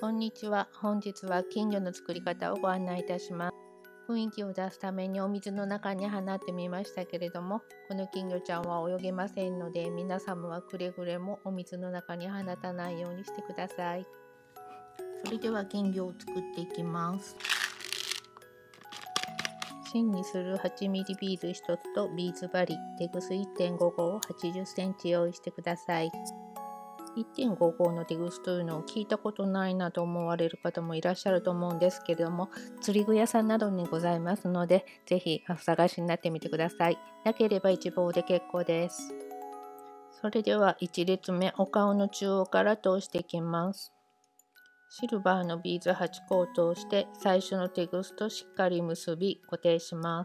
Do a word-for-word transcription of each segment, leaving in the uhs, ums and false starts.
こんにちは。本日は金魚の作り方をご案内いたします。雰囲気を出すためにお水の中に放ってみましたけれども、この金魚ちゃんは泳げませんので、皆様はくれぐれもお水の中に放たないようにしてください。それでは金魚を作っていきます。芯にするはちミリビーズひとつとビーズ針、テグス いってんご 号をはちじゅっセンチ用意してください。いってんご 号のテグスというのを聞いたことないなと思われる方もいらっしゃると思うんですけれども、釣り具屋さんなどにございますので、ぜひお探しになってみてください。なければ一棒で結構です。それではいち列目、お顔の中央から通していきます。シルバーのビーズはちこを通して最初のテグスとしっかり結び固定します。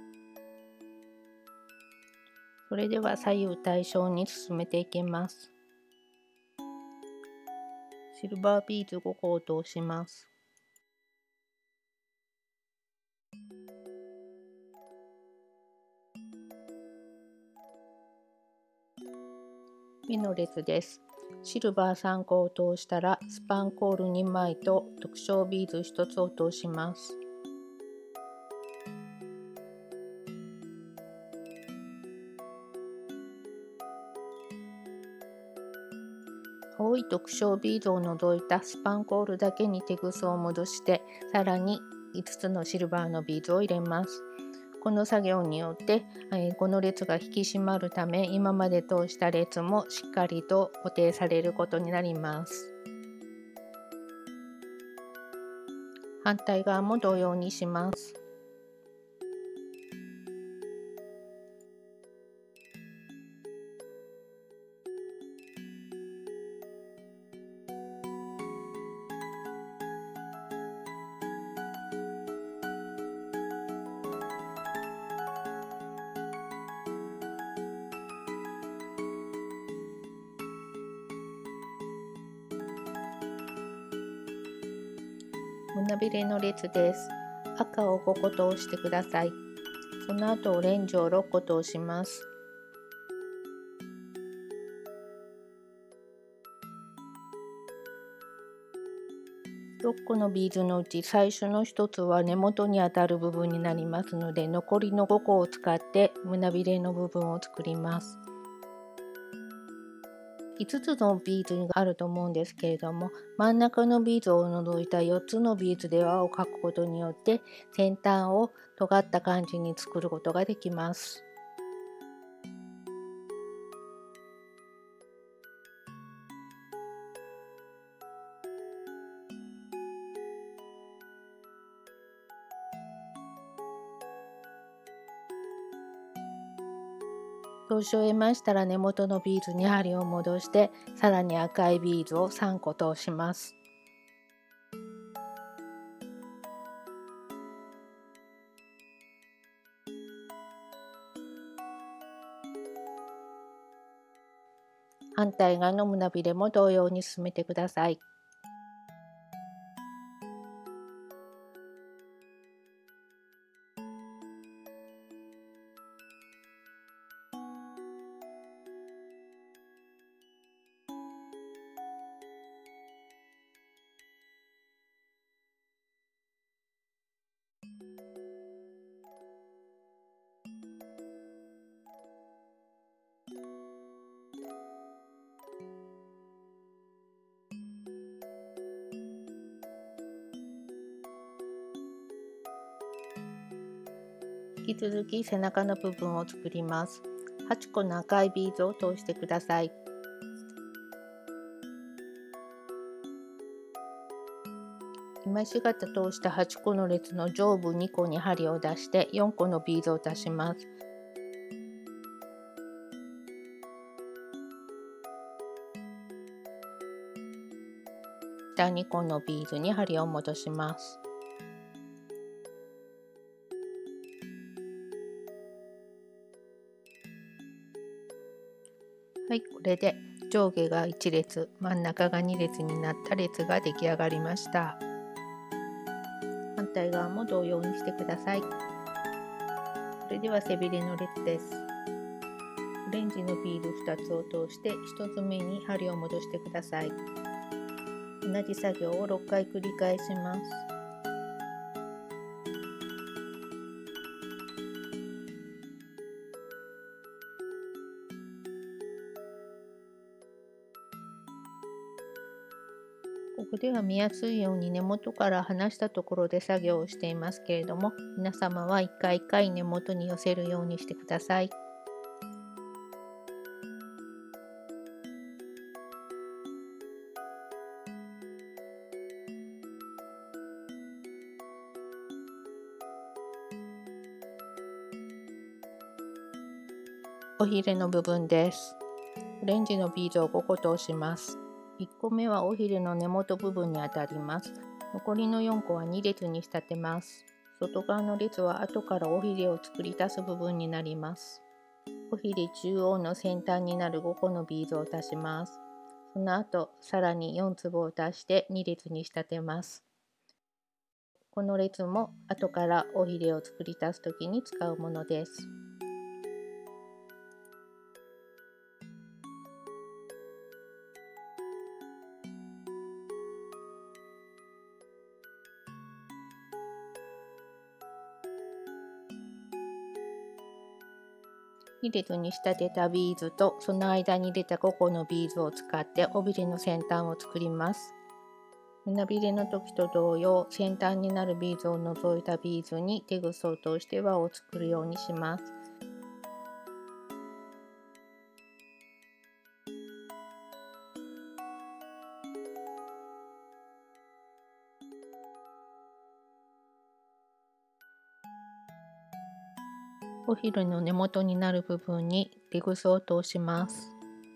それでは左右対称に進めていきます。シルバービーズごこを通します。目の列です。シルバーさんこを通したらスパンコールにまいと特徴ビーズひとつを通します。青い特徴ビーズを除いたスパンコールだけにテグスを戻して、さらにいつつのシルバーのビーズを入れます。この作業によって、えー、この列が引き締まるため、今まで通した列もしっかりと固定されることになります。反対側も同様にします。胸びれの列です。赤をごこ通してください。その後オレンジをろっこ通します。ろっこのビーズのうち最初のひとつは根元にあたる部分になりますので、残りのごこを使って胸びれの部分を作ります。いつつのビーズがあると思うんですけれども、真ん中のビーズを除いたよっつのビーズで輪を描くことによって先端を尖った感じに作ることができます。通し終えましたら根元のビーズに針を戻して、さらに赤いビーズをさんこ通します。反対側の胸びれも同様に進めてください。引き続き背中の部分を作ります。はちこの赤いビーズを通してください。今しがた通したはちこの列の上部にこに針を出してよんこのビーズを足します。下にこのビーズに針を戻します。はい、これで上下がいち列、真ん中がに列になった列が出来上がりました。反対側も同様にしてください。それでは背びれの列です。オレンジのビーズふたつを通してひとつめに針を戻してください。 同じ作業をろっかい繰り返します。ここでは見やすいように根元から離したところで作業をしていますけれども、皆様は一回一回根元に寄せるようにしてください。おひれの部分です。オレンジのビーズをごこ通します。いっこめはおひれの根元部分にあたります。残りのよんこはに列に仕立てます。外側の列は後からおひれを作り足す部分になります。おひれ中央の先端になるごこのビーズを足します。その後、さらによんつぶを足してに列に仕立てます。この列も後からおひれを作り足すときに使うものです。に列に仕立てたビーズとその間に出たごこのビーズを使って尾びれの先端を作ります。胸びれの時と同様、先端になるビーズを除いたビーズにテグスを通して輪を作るようにします。おひれの根元になる部分にテグスを通します。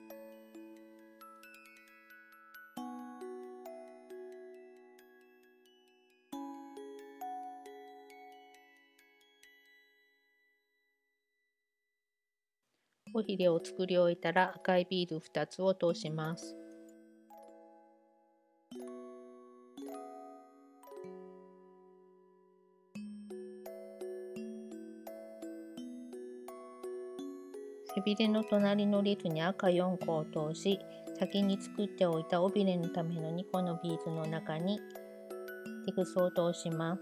おひれを作り終えたら赤いビーズふたつを通します。背びれの隣の列に赤よんこを通し、先に作っておいた尾びれのためのにこのビーズの中にテグスを通します。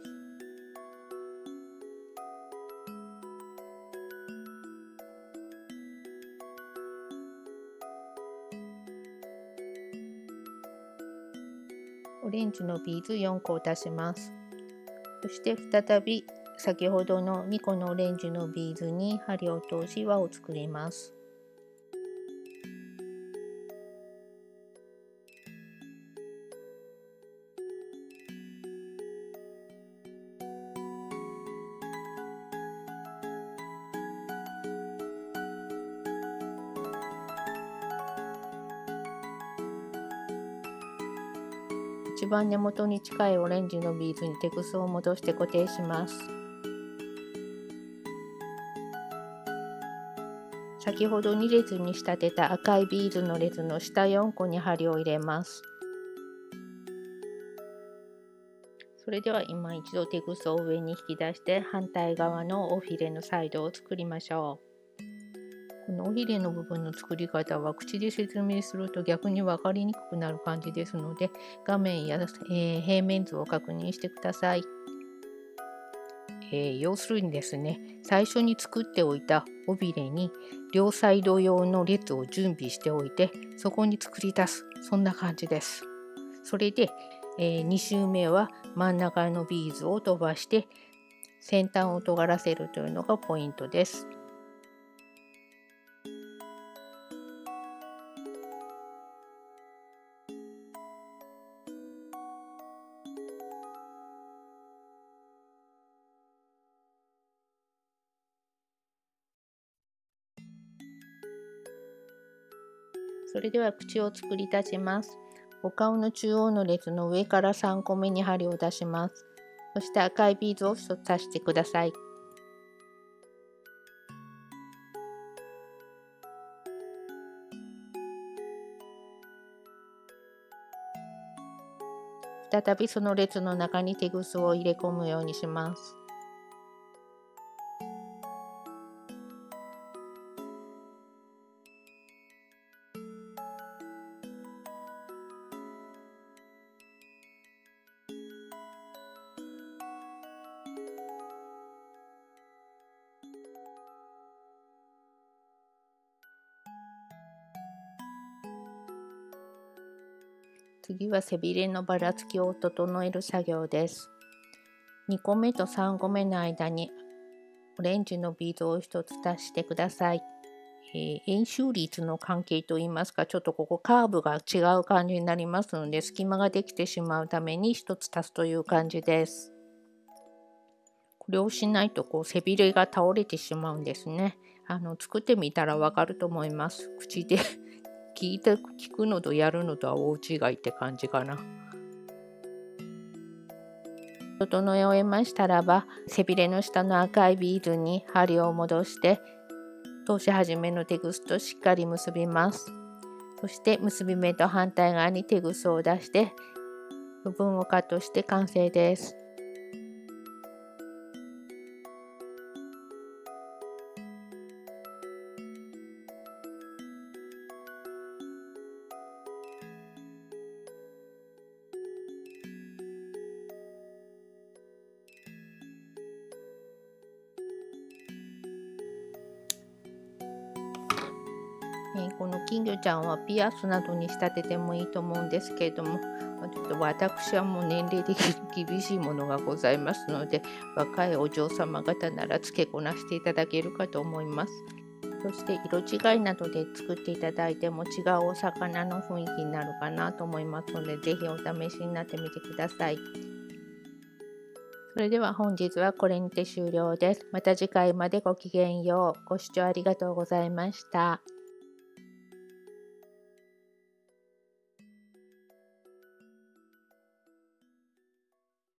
オレンジのビーズよんこを足します。そして再び先ほどのにこのオレンジのビーズに針を通し輪を作ります。一番根元に近いオレンジのビーズにテグスを戻して固定します。先ほどに列に仕立てた赤いビーズの列の下よんこに針を入れます。それでは今一度テグスを上に引き出して反対側の尾ひれのサイドを作りましょう。この尾ひれの部分の作り方は口で説明すると逆に分かりにくくなる感じですので、画面や、えー、平面図を確認してください。えー、要するにですね、最初に作っておいた尾びれに両サイド用の列を準備しておいて、そこに作り足す、そんな感じです。それで、えー、に周目は真ん中のビーズを飛ばして先端を尖らせるというのがポイントです。それでは口を作り出します。お顔の中央の列の上からさんこめに針を出します。そして赤いビーズをひとつ足してください。再びその列の中にテグスを入れ込むようにします。 次は背びれのばらつきを整える作業です。にこめとさんこめの間にオレンジのビーズをひとつ足してください。えー、円周率の関係といいますか、ちょっとここカーブが違う感じになりますので、隙間ができてしまうためにひとつ足すという感じです。これをしないとこう背びれが倒れてしまうんですね。あの作ってみたらわかると思います。口で聞いて聞くのとやるのとは大違いって感じかな。整え終えましたらば、背びれの下の赤いビーズに針を戻して通し始めのテグスとしっかり結びます。そして結び目と反対側にテグスを出して部分をカットして完成です。えー、この金魚ちゃんはピアスなどに仕立ててもいいと思うんですけれども、ちょっと私はもう年齢的に厳しいものがございますので、若いお嬢様方なら付けこなしていただけるかと思います。そして色違いなどで作っていただいても違うお魚の雰囲気になるかなと思いますので、ぜひお試しになってみてください。それでは本日はこれにて終了です。また次回までごきげんよう。ご視聴ありがとうございました。